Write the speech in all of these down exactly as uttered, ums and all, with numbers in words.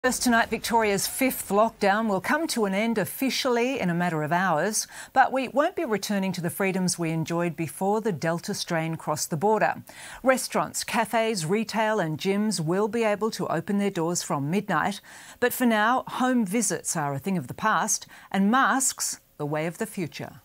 First tonight, Victoria's fifth lockdown will come to an end officially in a matter of hours, but we won't be returning to the freedoms we enjoyed before the Delta strain crossed the border. Restaurants, cafes, retail and gyms will be able to open their doors from midnight, but for now, home visits are a thing of the past and masks the way of the future.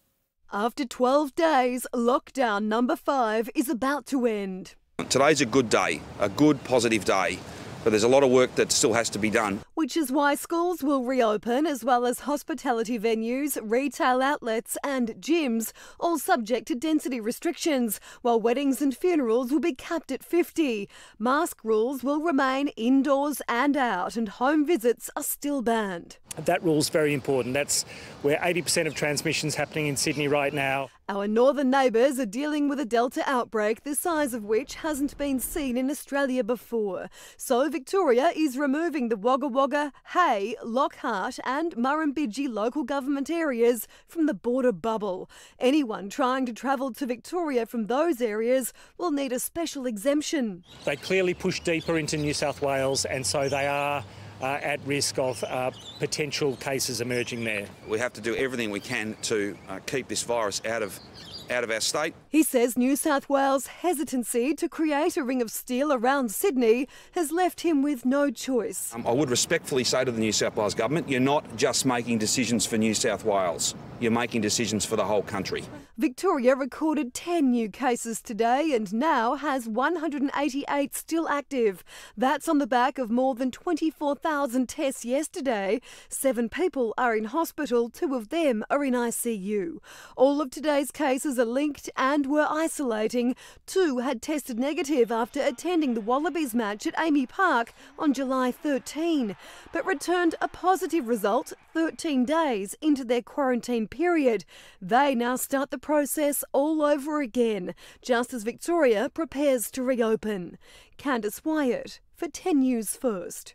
After twelve days, lockdown number five is about to end. Today's a good day, a good positive day. But there's a lot of work that still has to be done. Which is why schools will reopen, as well as hospitality venues, retail outlets and gyms, all subject to density restrictions, while weddings and funerals will be capped at fifty. Mask rules will remain indoors and out, and home visits are still banned. That rule's very important. That's where eighty percent of transmission's happening in Sydney right now. Our northern neighbours are dealing with a Delta outbreak, the size of which hasn't been seen in Australia before. So Victoria is removing the Wagga Wagga, Hay, Lockhart and Murrumbidgee local government areas from the border bubble. Anyone trying to travel to Victoria from those areas will need a special exemption. They clearly push deeper into New South Wales, and so they are Uh, at risk of uh, potential cases emerging there. We have to do everything we can to uh, keep this virus out of out of our state. He says New South Wales' hesitancy to create a ring of steel around Sydney has left him with no choice. Um, I would respectfully say to the New South Wales government, you're not just making decisions for New South Wales, you're making decisions for the whole country. Victoria recorded ten new cases today and now has one hundred eighty-eight still active. That's on the back of more than twenty-four thousand tests yesterday. Seven people are in hospital, two of them are in I C U. All of today's cases are linked and were isolating. Two had tested negative after attending the Wallabies match at Amy Park on July thirteenth, but returned a positive result thirteen days into their quarantine period. They now start the process all over again, just as Victoria prepares to reopen. Candice Wyatt for ten News First.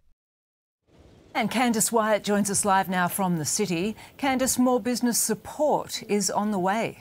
And Candice Wyatt joins us live now from the city. Candice, more business support is on the way.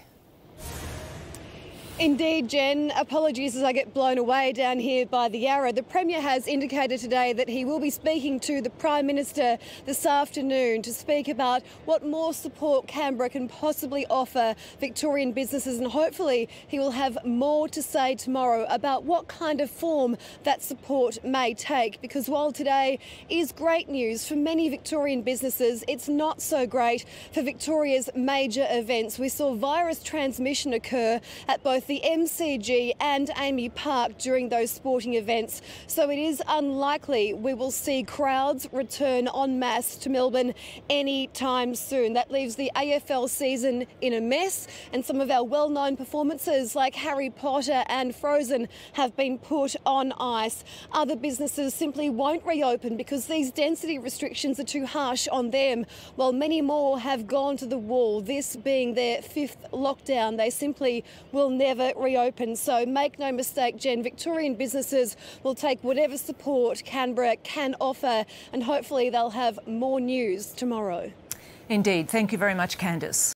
Indeed, Jen. Apologies as I get blown away down here by the Yarra. The Premier has indicated today that he will be speaking to the Prime Minister this afternoon to speak about what more support Canberra can possibly offer Victorian businesses, and hopefully he will have more to say tomorrow about what kind of form that support may take. Because while today is great news for many Victorian businesses, it's not so great for Victoria's major events. We saw virus transmission occur at both the M C G and Amy Park during those sporting events, so it is unlikely we will see crowds return en masse to Melbourne anytime soon. That leaves the A F L season in a mess, and some of our well-known performances like Harry Potter and Frozen have been put on ice. Other businesses simply won't reopen because these density restrictions are too harsh on them, while many more have gone to the wall, this being their fifth lockdown. They simply will never reopen. So make no mistake, Jen, Victorian businesses will take whatever support Canberra can offer, and hopefully they'll have more news tomorrow. Indeed. Thank you very much, Candice.